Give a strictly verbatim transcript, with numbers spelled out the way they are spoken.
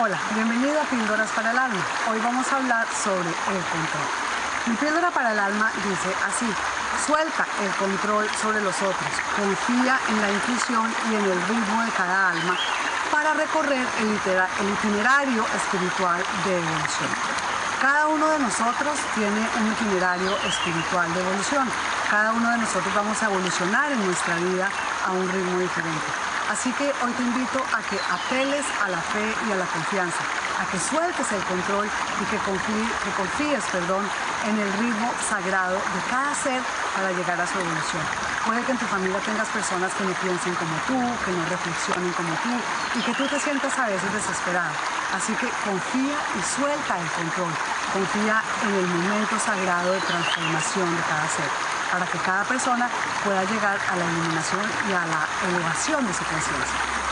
Hola, bienvenido a Píldoras para el Alma. Hoy vamos a hablar sobre el control. Mi píldora para el alma dice así: suelta el control sobre los otros, confía en la intuición y en el ritmo de cada alma para recorrer el, el itinerario espiritual de evolución. Cada uno de nosotros tiene un itinerario espiritual de evolución. Cada uno de nosotros vamos a evolucionar en nuestra vida a un ritmo diferente. Así que hoy te invito a que apeles a la fe y a la confianza, a que sueltes el control y que, confíes, que confíes perdón, en el ritmo sagrado de cada ser para llegar a su evolución. Puede que en tu familia tengas personas que no piensen como tú, que no reflexionen como tú y que tú te sientas a veces desesperado. Así que confía y suelta el control. Confía en el momento sagrado de transformación de cada ser, para que cada persona pueda llegar a la iluminación y a la elevación de su conciencia.